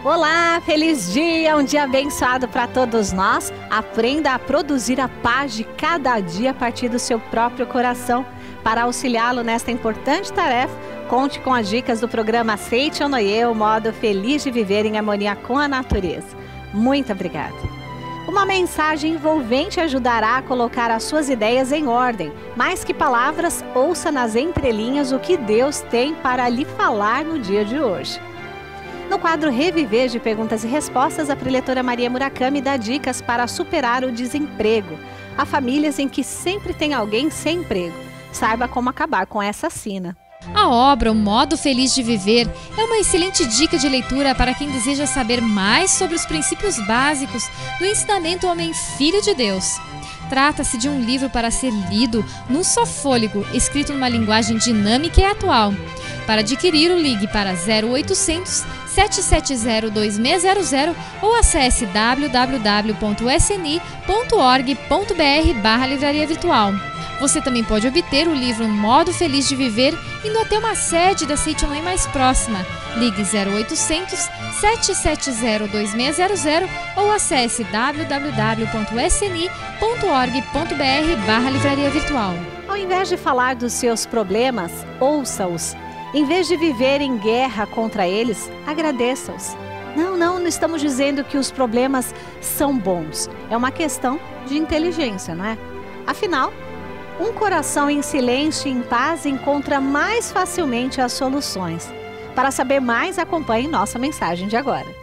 Olá, feliz dia, um dia abençoado para todos nós. Aprenda a produzir a paz de cada dia a partir do seu próprio coração. Para auxiliá-lo nesta importante tarefa, conte com as dicas do programa Aceite ou Noie, o modo feliz de viver em harmonia com a natureza. Muito obrigada. Uma mensagem envolvente ajudará a colocar as suas ideias em ordem. Mais que palavras, ouça nas entrelinhas o que Deus tem para lhe falar no dia de hoje. No quadro Reviver de Perguntas e Respostas, a preletora Maria Murakami dá dicas para superar o desemprego. Há famílias em que sempre tem alguém sem emprego. Saiba como acabar com essa sina. A obra O Modo Feliz de Viver é uma excelente dica de leitura para quem deseja saber mais sobre os princípios básicos do ensinamento Homem-Filho de Deus. Trata-se de um livro para ser lido num só fôlego, escrito numa linguagem dinâmica e atual. Para adquirir, ligue para 0800 770 2600 ou acesse www.sni.org.br/livraria virtual. Você também pode obter o livro Modo Feliz de Viver indo até uma sede da Aceite ou Noie mais próxima. Ligue 0800 770 2600 ou acesse www.sni.org.br/livraria virtual. Ao invés de falar dos seus problemas, ouça-os. Em vez de viver em guerra contra eles, agradeça-os. Não estamos dizendo que os problemas são bons. É uma questão de inteligência, não é? Afinal, um coração em silêncio e em paz encontra mais facilmente as soluções. Para saber mais, acompanhe nossa mensagem de agora.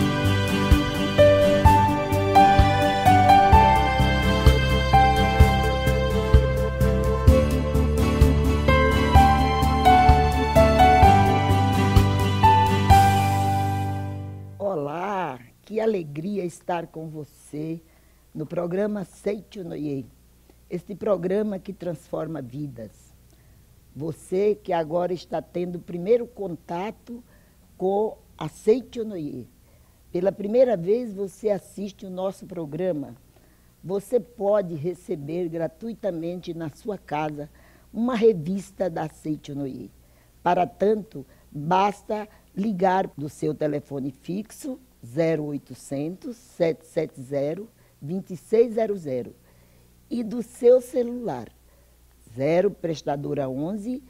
Olá, que alegria estar com você no programa Aceite ou Noie. Este programa que transforma vidas. Você que agora está tendo o primeiro contato com Aceite ou Noie. Pela primeira vez você assiste o nosso programa. Você pode receber gratuitamente na sua casa uma revista da Aceite ou Noie. Para tanto, basta ligar do seu telefone fixo 0800 770 2600 e do seu celular 0 prestadora 11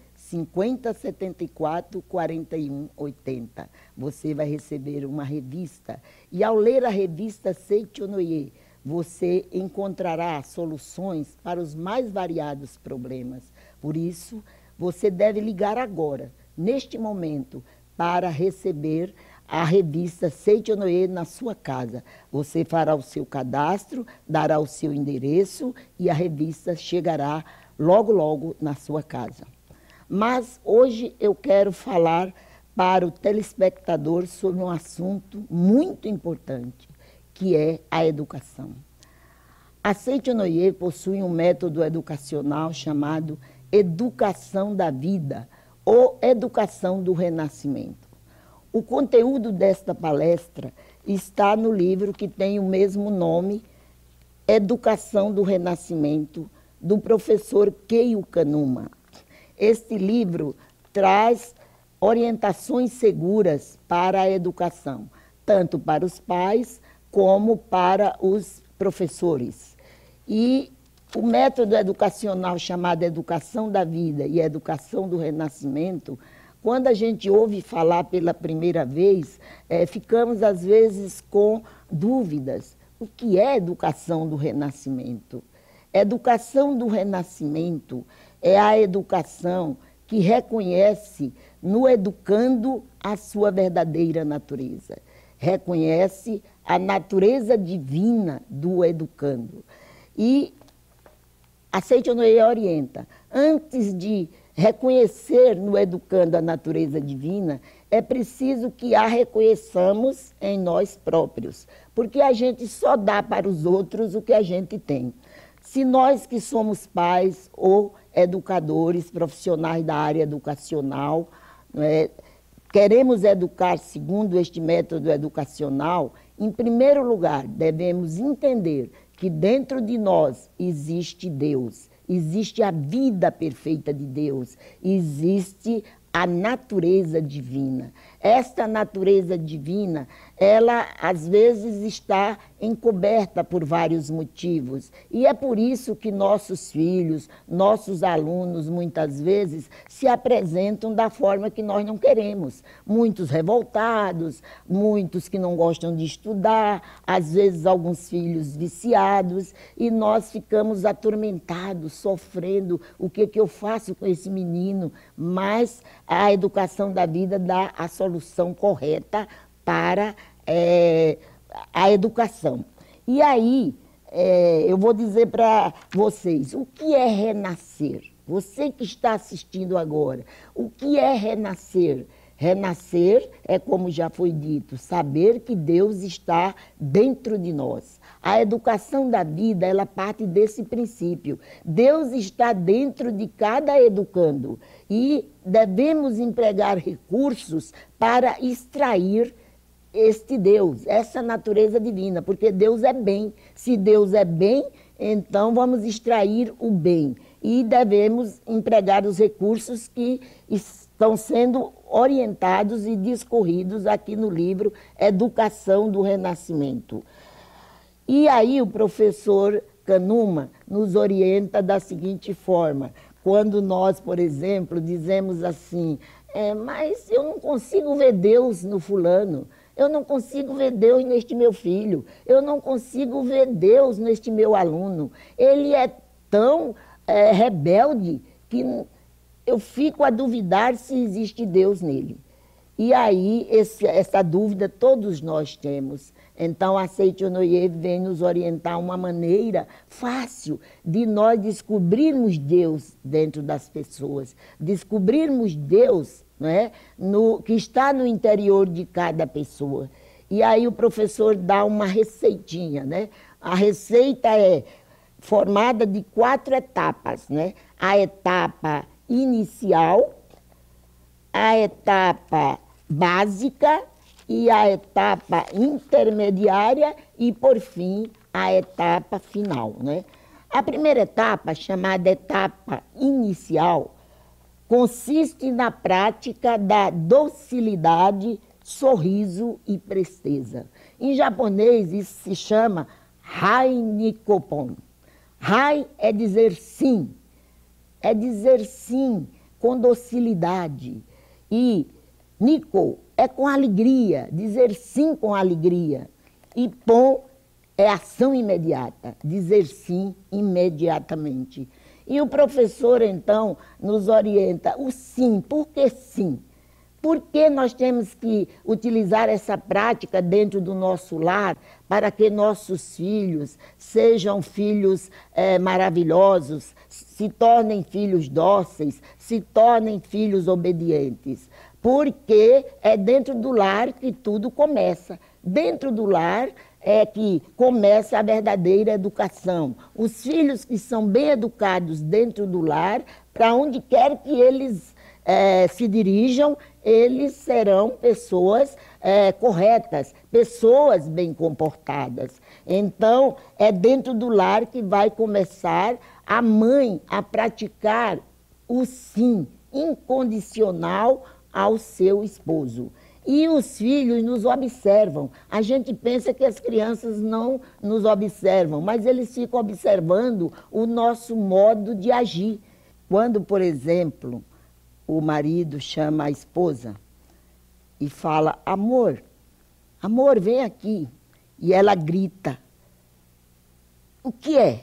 5074 4180. Você vai receber uma revista e ao ler a revista Aceite ou Noie, você encontrará soluções para os mais variados problemas. Por isso, você deve ligar agora, neste momento, para receber a revista Aceite ou Noie na sua casa. Você fará o seu cadastro, dará o seu endereço e a revista chegará logo na sua casa. Mas hoje eu quero falar para o telespectador sobre um assunto muito importante, que é a educação. A Aceite ou Noie possui um método educacional chamado Educação da Vida ou Educação do Renascimento. O conteúdo desta palestra está no livro que tem o mesmo nome, Educação do Renascimento, do professor Keio Kanuma. Este livro traz orientações seguras para a educação, tanto para os pais como para os professores. E o método educacional chamado Educação da Vida e Educação do Renascimento, quando a gente ouve falar pela primeira vez, ficamos às vezes com dúvidas. O que é educação do renascimento? Educação do renascimento é a educação que reconhece no educando a sua verdadeira natureza. Reconhece a natureza divina do educando. E Aceite ou Noie orienta. Antes de reconhecer no educando a natureza divina, é preciso que a reconheçamos em nós próprios, porque a gente só dá para os outros o que a gente tem. Se nós que somos pais ou educadores, profissionais da área educacional, queremos educar segundo este método educacional, em primeiro lugar, devemos entender que dentro de nós existe Deus, existe a vida perfeita de Deus, existe a natureza divina. Esta natureza divina, ela às vezes está encoberta por vários motivos. E é por isso que nossos filhos, nossos alunos, muitas vezes, se apresentam da forma que nós não queremos. Muitos revoltados, muitos que não gostam de estudar, às vezes alguns filhos viciados, e nós ficamos atormentados, sofrendo. O que eu faço com esse menino? Mas a educação da vida dá a solução correta para a educação. E aí, eu vou dizer para vocês, o que é renascer? Você que está assistindo agora, o que é renascer? Renascer é, como já foi dito, saber que Deus está dentro de nós. A educação da vida, ela parte desse princípio. Deus está dentro de cada educando e devemos empregar recursos para extrair este Deus, essa natureza divina, porque Deus é bem. Se Deus é bem, então vamos extrair o bem e devemos empregar os recursos que estão sendo orientados e discorridos aqui no livro Educação do Renascimento. E aí o professor Kanuma nos orienta da seguinte forma: quando nós, por exemplo, dizemos assim, mas eu não consigo ver Deus no fulano, eu não consigo ver Deus neste meu filho, eu não consigo ver Deus neste meu aluno, ele é tão rebelde que eu fico a duvidar se existe Deus nele. E aí, essa dúvida todos nós temos. Então, a Seichonoye vem nos orientar uma maneira fácil de nós descobrirmos Deus dentro das pessoas, descobrirmos Deus, né, que está no interior de cada pessoa. E aí o professor dá uma receitinha, né? A receita é formada de 4 etapas, né? A etapa inicial, a etapa básica e a etapa intermediária e, por fim, a etapa final, né? A primeira etapa, chamada etapa inicial, consiste na prática da docilidade, sorriso e presteza. Em japonês, isso se chama Hai Nikopon. Hai é dizer sim com docilidade. E Niko é com alegria, dizer sim com alegria. E Pon é ação imediata, dizer sim imediatamente. E o professor, então, nos orienta o sim. Por que sim? Por que nós temos que utilizar essa prática dentro do nosso lar para que nossos filhos sejam filhos maravilhosos, se tornem filhos dóceis, se tornem filhos obedientes? Porque é dentro do lar que tudo começa. Dentro do lar é que começa a verdadeira educação. Os filhos que são bem educados dentro do lar, para onde quer que eles se dirijam, eles serão pessoas corretas, pessoas bem comportadas. Então, é dentro do lar que vai começar a mãe a praticar o sim incondicional ao seu esposo. E os filhos nos observam. A gente pensa que as crianças não nos observam, mas eles ficam observando o nosso modo de agir. Quando, por exemplo, o marido chama a esposa e fala, amor, amor, vem aqui. E ela grita. O que é?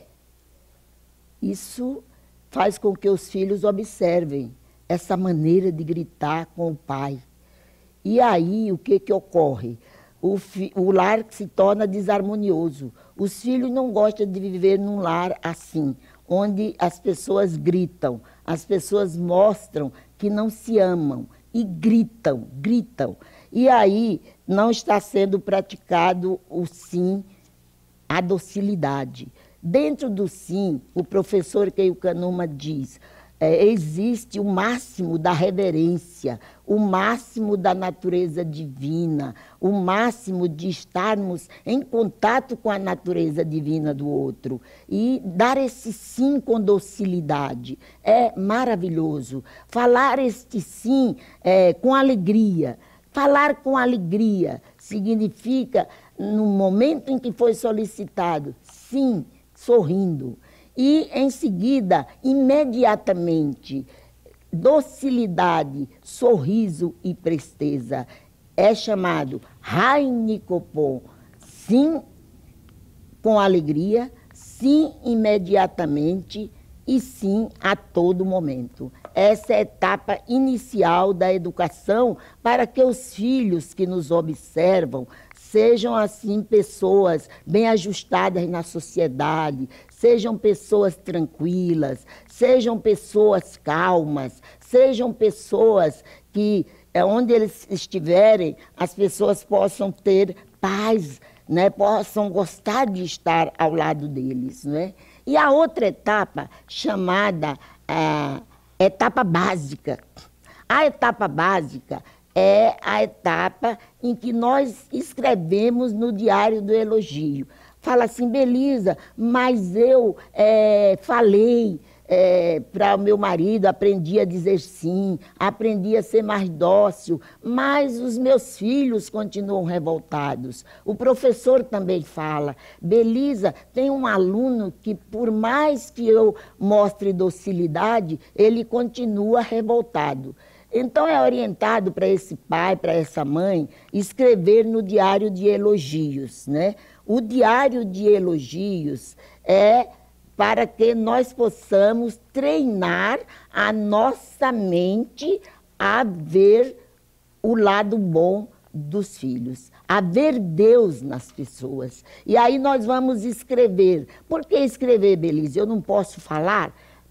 Isso faz com que os filhos observem essa maneira de gritar com o pai. E aí, o que ocorre? O lar se torna desarmonioso. Os filhos não gostam de viver num lar assim, onde as pessoas gritam, as pessoas mostram que não se amam e gritam. E aí não está sendo praticado o sim, a docilidade. Dentro do sim, o professor Keio Kanuma diz, existe o máximo da reverência, o máximo da natureza divina, o máximo de estarmos em contato com a natureza divina do outro. E dar esse sim com docilidade é maravilhoso. Falar este sim com alegria. Falar com alegria significa, no momento em que foi solicitado, sim, sorrindo. E, em seguida, imediatamente, docilidade, sorriso e presteza. É chamado Rainikopon. Sim, com alegria, sim, imediatamente e sim, a todo momento. Essa é a etapa inicial da educação para que os filhos que nos observam sejam, assim, pessoas bem ajustadas na sociedade, sejam pessoas tranquilas, sejam pessoas calmas, sejam pessoas que, onde eles estiverem, as pessoas possam ter paz, né? Possam gostar de estar ao lado deles, né? E a outra etapa, chamada etapa básica. A etapa básica é a etapa em que nós escrevemos no diário do elogio. Fala assim: Belisa, mas eu falei para o meu marido, aprendi a dizer sim, aprendi a ser mais dócil, mas os meus filhos continuam revoltados. O professor também fala: Belisa, tem um aluno que, por mais que eu mostre docilidade, ele continua revoltado. Então é orientado para esse pai, para essa mãe, escrever no diário de elogios, né? O diário de elogios é para que nós possamos treinar a nossa mente a ver o lado bom dos filhos, a ver Deus nas pessoas. E aí nós vamos escrever. Por que escrever, Belisa? Eu não posso falar?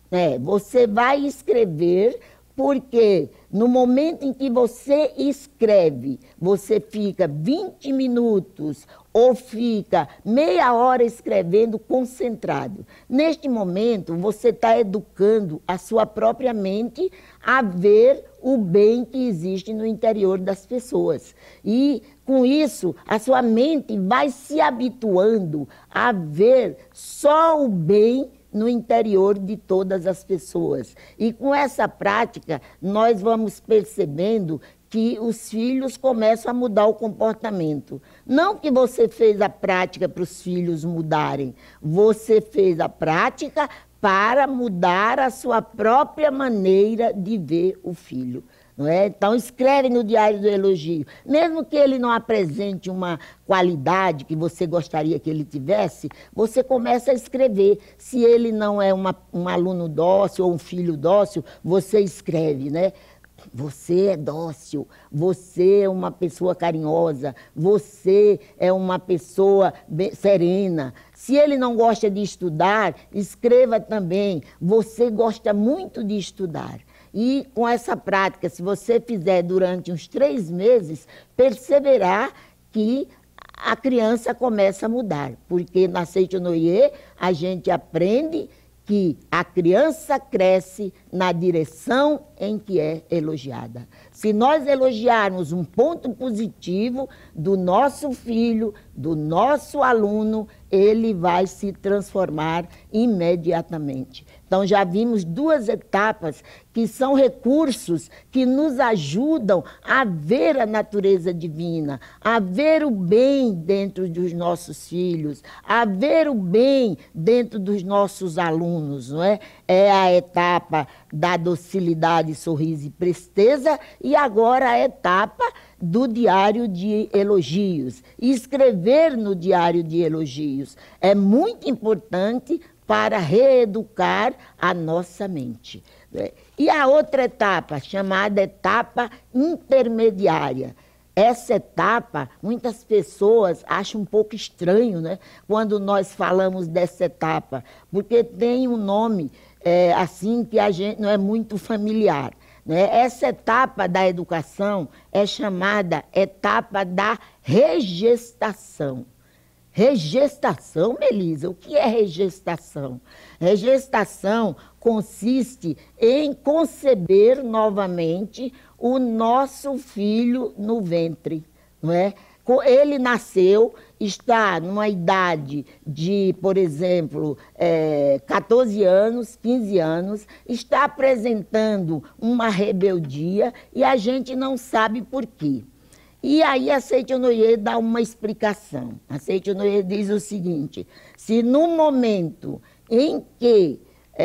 Você vai escrever porque no momento em que você escreve, você fica 20 minutos ou fica meia hora escrevendo concentrado. Neste momento, você está educando a sua própria mente a ver o bem que existe no interior das pessoas. E, com isso, a sua mente vai se habituando a ver só o bem no interior de todas as pessoas. E com essa prática, nós vamos percebendo que os filhos começam a mudar o comportamento. Não que você fez a prática para os filhos mudarem, você fez a prática para mudar a sua própria maneira de ver o filho. Não é? Então, escreve no diário do elogio. Mesmo que ele não apresente uma qualidade que você gostaria que ele tivesse, você começa a escrever. Se ele não é um aluno dócil ou um filho dócil, você escreve, né? Você é dócil, você é uma pessoa carinhosa, você é uma pessoa serena. Se ele não gosta de estudar, escreva também. Você gosta muito de estudar. E com essa prática, se você fizer durante uns 3 meses, perceberá que a criança começa a mudar. Porque na Seichonoye a gente aprende que a criança cresce na direção em que é elogiada. Se nós elogiarmos um ponto positivo do nosso filho, do nosso aluno, ele vai se transformar imediatamente. Então, já vimos 2 etapas que são recursos que nos ajudam a ver a natureza divina, a ver o bem dentro dos nossos filhos, a ver o bem dentro dos nossos alunos, não é? É a etapa da docilidade, sorriso e presteza, e agora a etapa do diário de elogios. Escrever no diário de elogios é muito importante para reeducar a nossa mente. E a outra etapa, chamada etapa intermediária. Essa etapa, muitas pessoas acham um pouco estranho, né, quando nós falamos dessa etapa, porque tem um nome assim que a gente não é muito familiar. Né? Essa etapa da educação é chamada etapa da regestação. Regestação, Melisa, o que é regestação? Regestação consiste em conceber novamente o nosso filho no ventre, não é? Ele nasceu, está numa idade de, por exemplo, 14 anos, 15 anos, está apresentando uma rebeldia e a gente não sabe por quê. E aí a Seichonoye dá uma explicação. A Seichonoye diz o seguinte: se no momento em que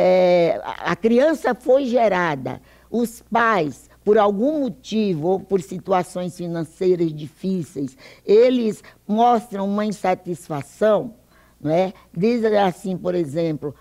a criança foi gerada, os pais, por algum motivo ou por situações financeiras difíceis, eles mostram uma insatisfação, não é? Dizem assim, por exemplo,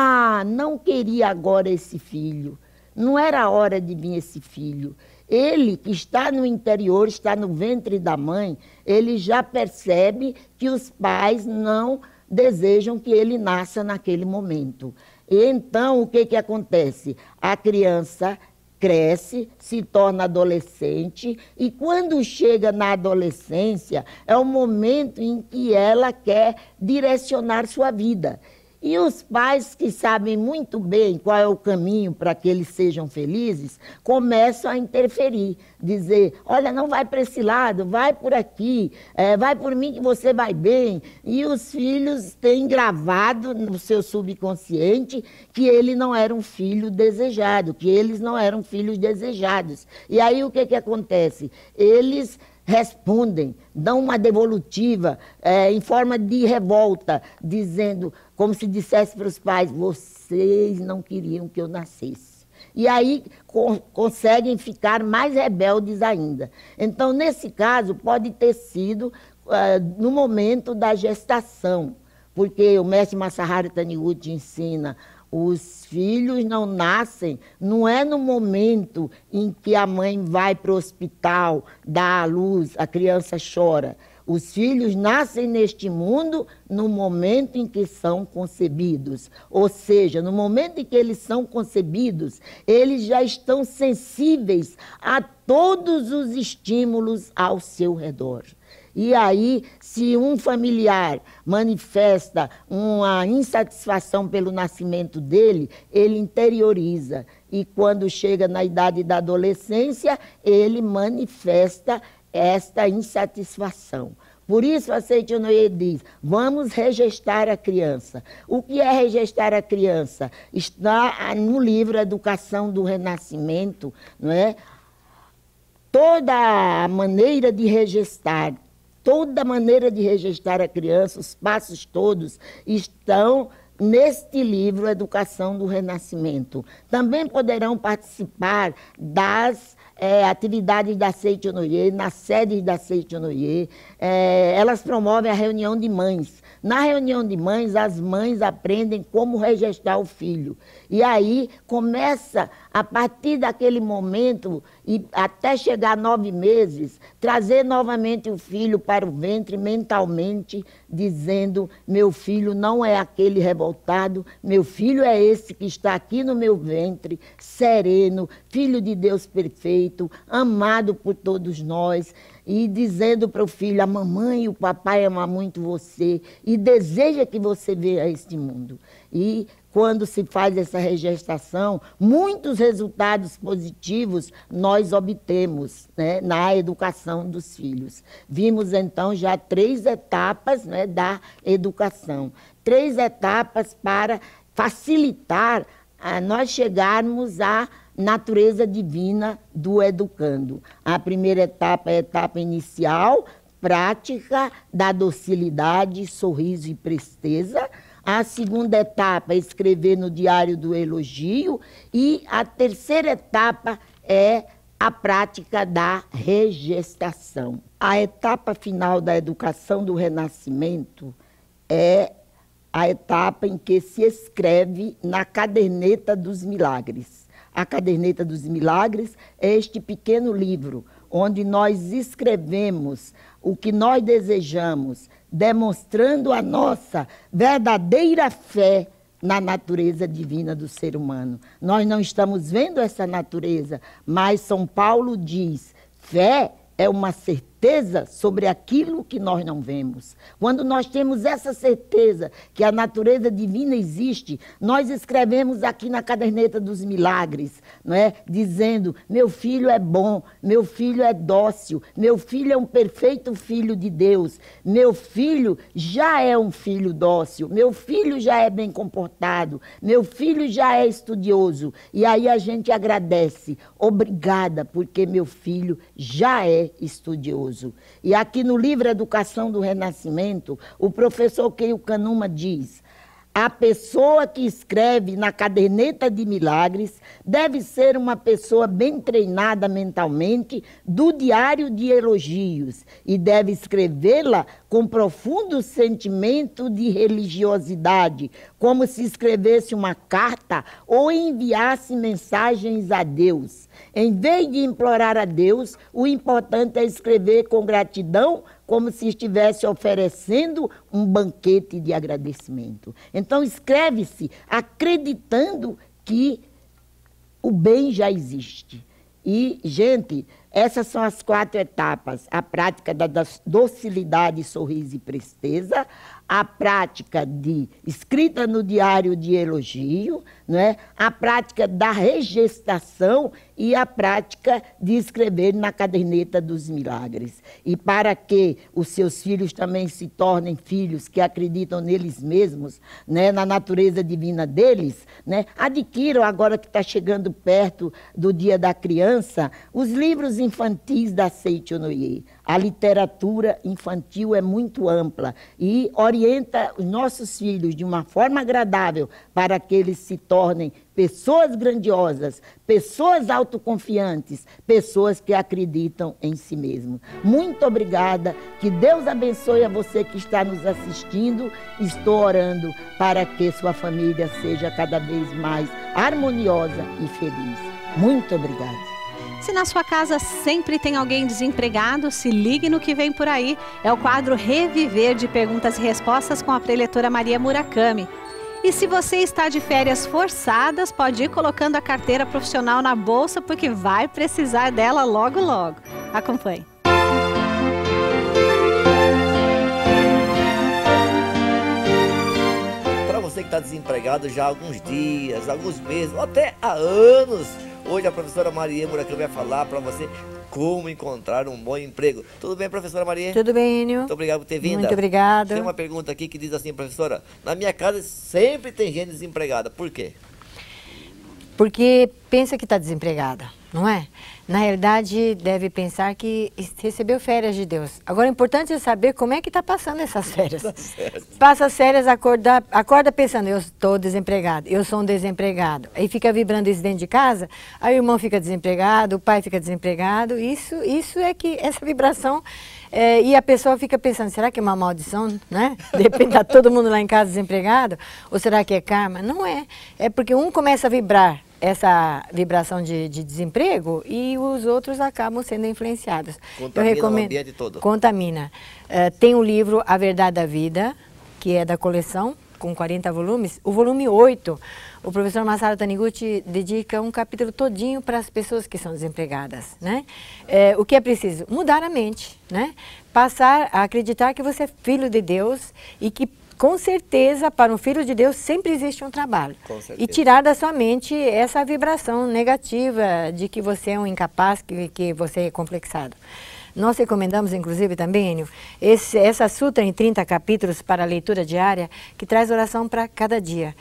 não queria agora esse filho, não era a hora de vir esse filho. Ele que está no interior, está no ventre da mãe, ele já percebe que os pais não desejam que ele nasça naquele momento. E então, o que acontece? A criança cresce, se torna adolescente e quando chega na adolescência é o momento em que ela quer direcionar sua vida. E os pais que sabem muito bem qual é o caminho para que eles sejam felizes, começam a interferir, dizer, olha, não vai para esse lado, vai por aqui, vai por mim que você vai bem. E os filhos têm gravado no seu subconsciente que ele não era um filho desejado, que eles não eram filhos desejados. E aí o que acontece? Eles respondem, dão uma devolutiva em forma de revolta, dizendo, como se dissesse para os pais, vocês não queriam que eu nascesse. E aí conseguem ficar mais rebeldes ainda. Então, nesse caso, pode ter sido no momento da gestação, porque o mestre Masaharu Taniguchi ensina, os filhos não nascem, não é no momento em que a mãe vai para o hospital, dá à luz, a criança chora. Os filhos nascem neste mundo no momento em que são concebidos. Ou seja, no momento em que eles são concebidos, eles já estão sensíveis a todos os estímulos ao seu redor. E aí, se um familiar manifesta uma insatisfação pelo nascimento dele, ele interioriza. E quando chega na idade da adolescência, ele manifesta esta insatisfação. Por isso, a Seichonoye diz, vamos regestar a criança. O que é regestar a criança? Está no livro Educação do Renascimento, não é? Toda a maneira de regestar, toda maneira de regestar a criança, os passos todos estão neste livro Educação do Renascimento. Também poderão participar das atividades da Seichonoye, nas sedes da Seichonoye. Elas promovem a reunião de mães. Na reunião de mães, as mães aprendem como regestar o filho. E aí começa, a partir daquele momento, e até chegar a 9 meses, trazer novamente o filho para o ventre mentalmente, dizendo, meu filho não é aquele revoltado, meu filho é esse que está aqui no meu ventre, sereno, filho de Deus perfeito, amado por todos nós, e dizendo para o filho, a mamãe e o papai amam muito você e deseja que você veja a este mundo. E quando se faz essa regestação, muitos resultados positivos nós obtemos, né, na educação dos filhos. Vimos então já 3 etapas, né, da educação. 3 etapas para facilitar nós chegarmos à natureza divina do educando. A primeira etapa é a etapa inicial, prática da docilidade, sorriso e presteza. A segunda etapa é escrever no diário do elogio. E a terceira etapa é a prática da regestação. A etapa final da educação do renascimento é a etapa em que se escreve na caderneta dos milagres. A caderneta dos milagres é este pequeno livro, onde nós escrevemos o que nós desejamos, demonstrando a nossa verdadeira fé na natureza divina do ser humano. Nós não estamos vendo essa natureza, mas São Paulo diz, fé é uma certeza certeza sobre aquilo que nós não vemos. Quando nós temos essa certeza que a natureza divina existe, nós escrevemos aqui na caderneta dos milagres, não é? Dizendo, meu filho é bom, meu filho é dócil, meu filho é um perfeito filho de Deus, meu filho já é um filho dócil, meu filho já é bem comportado, meu filho já é estudioso. E aí a gente agradece, obrigada, porque meu filho já é estudioso. E aqui no livro Educação do Renascimento, o professor Keio Kanuma diz, a pessoa que escreve na caderneta de milagres deve ser uma pessoa bem treinada mentalmente do diário de elogios e deve escrevê-la com profundo sentimento de religiosidade, como se escrevesse uma carta ou enviasse mensagens a Deus. Em vez de implorar a Deus, o importante é escrever com gratidão, como se estivesse oferecendo um banquete de agradecimento. Então, escreve-se acreditando que o bem já existe. E, gente, essas são as 4 etapas. A prática da docilidade, sorriso e presteza, a prática de escrita no diário de elogio, não é? A prática da regestação e a prática de escrever na caderneta dos milagres. E para que os seus filhos também se tornem filhos que acreditam neles mesmos, né? Na natureza divina deles, né? Adquiram, agora que está chegando perto do Dia da Criança, os livros infantis da Seiichi Onoye. A literatura infantil é muito ampla e orienta os nossos filhos de uma forma agradável para que eles se tornem pessoas grandiosas, pessoas autoconfiantes, pessoas que acreditam em si mesmos. Muito obrigada, que Deus abençoe a você que está nos assistindo. Estou orando para que sua família seja cada vez mais harmoniosa e feliz. Muito obrigada. Se na sua casa sempre tem alguém desempregado, se ligue no que vem por aí. É o quadro Reviver de Perguntas e Respostas com a preletora Maria Murakami. E se você está de férias forçadas, pode ir colocando a carteira profissional na bolsa, porque vai precisar dela logo, logo. Acompanhe. Para você que está desempregado já há alguns dias, alguns meses, ou até há anos, hoje a professora Maria Murakami vai falar para você como encontrar um bom emprego. Tudo bem, professora Maria? Tudo bem, Enio. Muito obrigado por ter vindo. Muito obrigada. Tem uma pergunta aqui que diz assim, professora, na minha casa sempre tem gente desempregada. Por quê? Porque pensa que está desempregada, não é? Na realidade, deve pensar que recebeu férias de Deus. Agora, o importante é saber como é que está passando essas férias. Passa as férias, acorda pensando, eu estou desempregado, eu sou um desempregado. Aí fica vibrando isso dentro de casa, aí o irmão fica desempregado, o pai fica desempregado. Isso é que, essa vibração, e a pessoa fica pensando, será que é uma maldição, né? De repente está todo mundo lá em casa desempregado? Ou será que é karma? Não é. É porque um começa a vibrar essa vibração de desemprego e os outros acabam sendo influenciados. Contamina o ambiente todo. Contamina. Tem o livro A Verdade da Vida, que é da coleção, com 40 volumes. O volume 8, o professor Masaru Taniguchi dedica um capítulo todinho para as pessoas que são desempregadas, né? O que é preciso? Mudar a mente, né? Passar a acreditar que você é filho de Deus e que com certeza, para um filho de Deus, sempre existe um trabalho. E tirar da sua mente essa vibração negativa de que você é um incapaz, que você é complexado. Nós recomendamos, inclusive, também, Enio, essa sutra em 30 capítulos para a leitura diária, que traz oração para cada dia.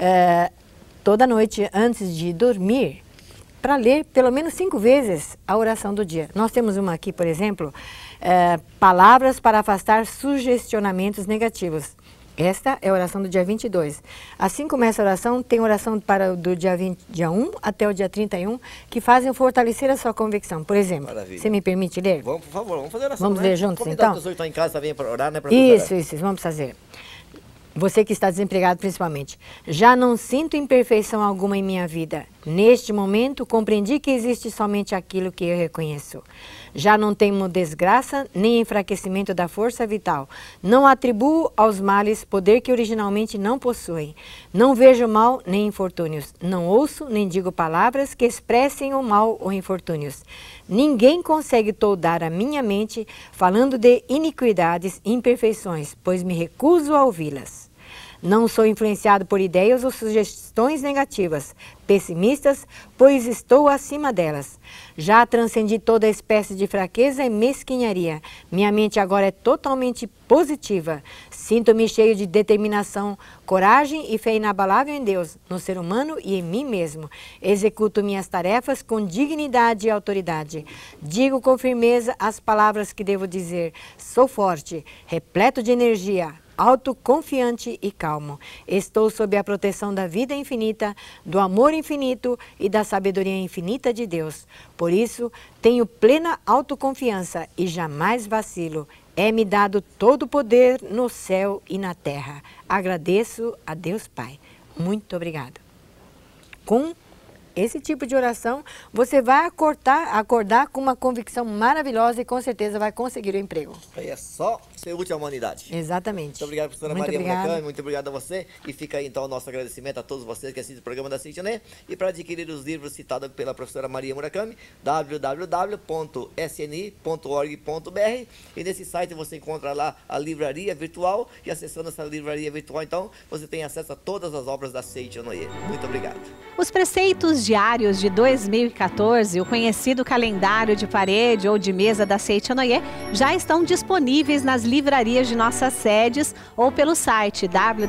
Toda noite, antes de dormir, para ler pelo menos 5 vezes a oração do dia. Nós temos uma aqui, por exemplo, palavras para afastar sugestionamentos negativos. Esta é a oração do dia 22. Assim como essa oração, tem oração do dia 1 até o dia 31, que fazem fortalecer a sua convicção. Por exemplo, você me permite ler? Vamos, por favor, vamos fazer a oração. Vamos ler juntos, então? As pessoas que estão em casa também para orar, né, professora? Isso, vamos fazer. Você que está desempregado principalmente. Já não sinto imperfeição alguma em minha vida. Neste momento, compreendi que existe somente aquilo que eu reconheço. Já não temo desgraça, nem enfraquecimento da força vital. Não atribuo aos males poder que originalmente não possuem. Não vejo mal nem infortúnios. Não ouço nem digo palavras que expressem o mal ou infortúnios. Ninguém consegue toldar a minha mente falando de iniquidades e imperfeições, pois me recuso a ouvi-las. Não sou influenciado por ideias ou sugestões negativas, pessimistas, pois estou acima delas. Já transcendi toda espécie de fraqueza e mesquinharia. Minha mente agora é totalmente positiva. Sinto-me cheio de determinação, coragem e fé inabalável em Deus, no ser humano e em mim mesmo. Executo minhas tarefas com dignidade e autoridade. Digo com firmeza as palavras que devo dizer. Sou forte, repleto de energia, autoconfiante e calmo. Estou sob a proteção da vida infinita, do amor infinito e da sabedoria infinita de Deus. Por isso, tenho plena autoconfiança e jamais vacilo. É-me dado todo o poder no céu e na terra. Agradeço a Deus Pai. Muito obrigado. Com esse tipo de oração, você vai acordar com uma convicção maravilhosa e com certeza vai conseguir o emprego. Aí é só ser útil à humanidade. Exatamente. Muito obrigado, professora Maria Murakami, muito obrigado a você. E fica aí então o nosso agradecimento a todos vocês que assistem o programa da Sintonia. E para adquirir os livros citados pela professora Maria Murakami, www.sni.org.br. E nesse site você encontra lá a livraria virtual. E acessando essa livraria virtual, então, você tem acesso a todas as obras da Sintonia. Muito obrigado. Os preceitos diários de 2014, o conhecido calendário de parede ou de mesa da Seitonoye, já estão disponíveis nas livrarias de nossas sedes ou pelo site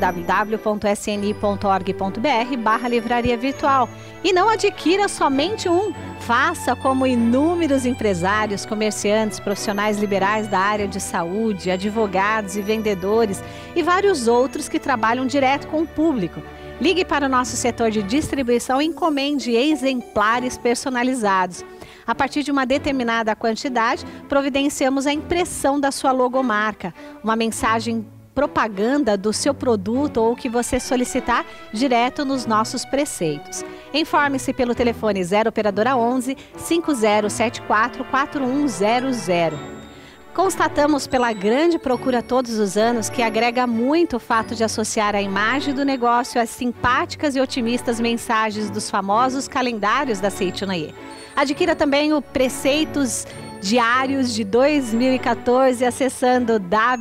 www.sni.org.br/livraria virtual. E não adquira somente um. Faça como inúmeros empresários, comerciantes, profissionais liberais da área de saúde, advogados e vendedores e vários outros que trabalham direto com o público. Ligue para o nosso setor de distribuição e encomende exemplares personalizados. A partir de uma determinada quantidade, providenciamos a impressão da sua logomarca, uma mensagem propaganda do seu produto ou o que você solicitar direto nos nossos preceitos. Informe-se pelo telefone 0 operadora 11 5074 4100. Constatamos pela grande procura todos os anos que agrega muito o fato de associar a imagem do negócio às simpáticas e otimistas mensagens dos famosos calendários da Seitonoye. Adquira também o Preceitos Diários de 2014 acessando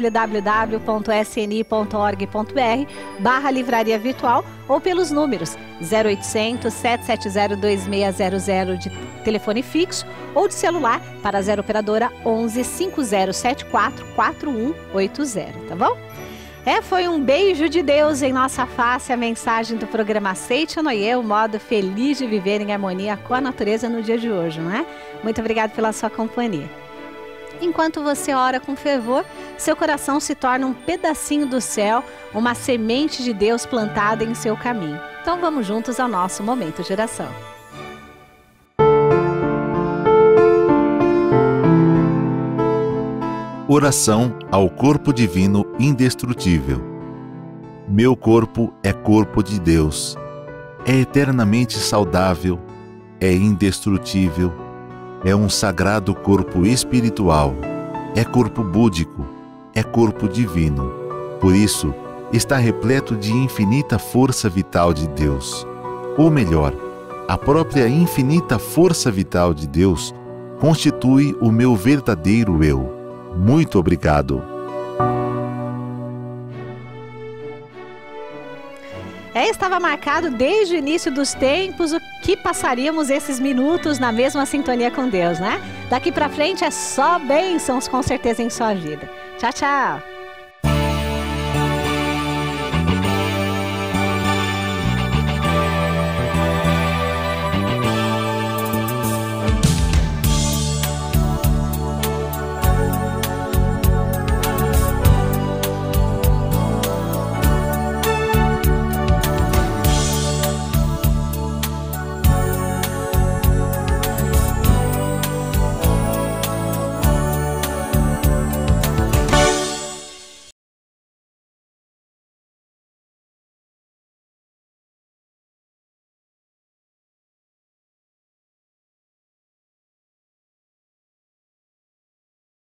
www.sni.org.br/livraria virtual ou pelos números 0800 770 2600 de telefone fixo ou de celular para 0 operadora 11 5074 4180, tá bom? Foi um beijo de Deus em nossa face a mensagem do programa Seitonoye, o modo feliz de viver em harmonia com a natureza no dia de hoje, não é? Muito obrigada pela sua companhia. Enquanto você ora com fervor, seu coração se torna um pedacinho do céu, uma semente de Deus plantada em seu caminho. Então vamos juntos ao nosso momento de oração. Oração ao corpo divino indestrutível. Meu corpo é corpo de Deus, é eternamente saudável, é indestrutível, é um sagrado corpo espiritual, é corpo búdico, é corpo divino. Por isso, está repleto de infinita força vital de Deus. Ou melhor, a própria infinita força vital de Deus constitui o meu verdadeiro eu. Muito obrigado. Estava marcado desde o início dos tempos o que passaríamos esses minutos na mesma sintonia com Deus, né? Daqui pra frente é só bênçãos com certeza em sua vida. Tchau, tchau!